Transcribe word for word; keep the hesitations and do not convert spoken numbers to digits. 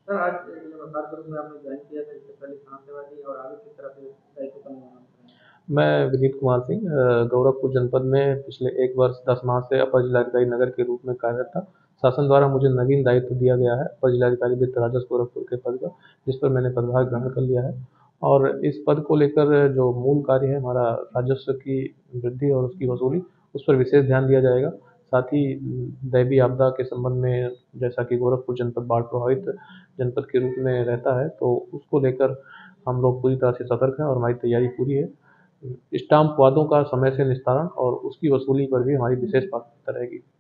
Sir आज जो कार्यक्रम में आपने ज्वाइन किया था इससे पहले कहाँ सेवा की और आगे किस तरह से दायित्व का निर्वहन कर रहे हैं? मैं विनीत कुमार सिंह अ, गोरखपुर जनपद में पिछले एक वर्ष दस माह से अपर जिलाधिकारी नगर के रूप में कार्यरत था। शासन द्वारा मुझे नवीन दायित्व दिया गया है अपर जिलाधिकारी वित्त राजस्व गोरखपुर के पद का, जिस पर मैंने पदभार ग्रहण कर लिया है। और इस पद को लेकर जो मूल कार्य है हमारा, राजस्व की वृद्धि और उसकी वसूली, उस पर विशेष ध्यान दिया जाएगा। साथ ही दैवीय आपदा के संबंध में, जैसा कि गोरखपुर जनपद बाढ़ प्रभावित जनपद के रूप में रहता है, तो उसको लेकर हम लोग पूरी तरह से सतर्क हैं और हमारी तैयारी पूरी है। स्टाम्प वादों का समय से निस्तारण और उसकी वसूली पर भी हमारी विशेष प्राथमिकता रहेगी।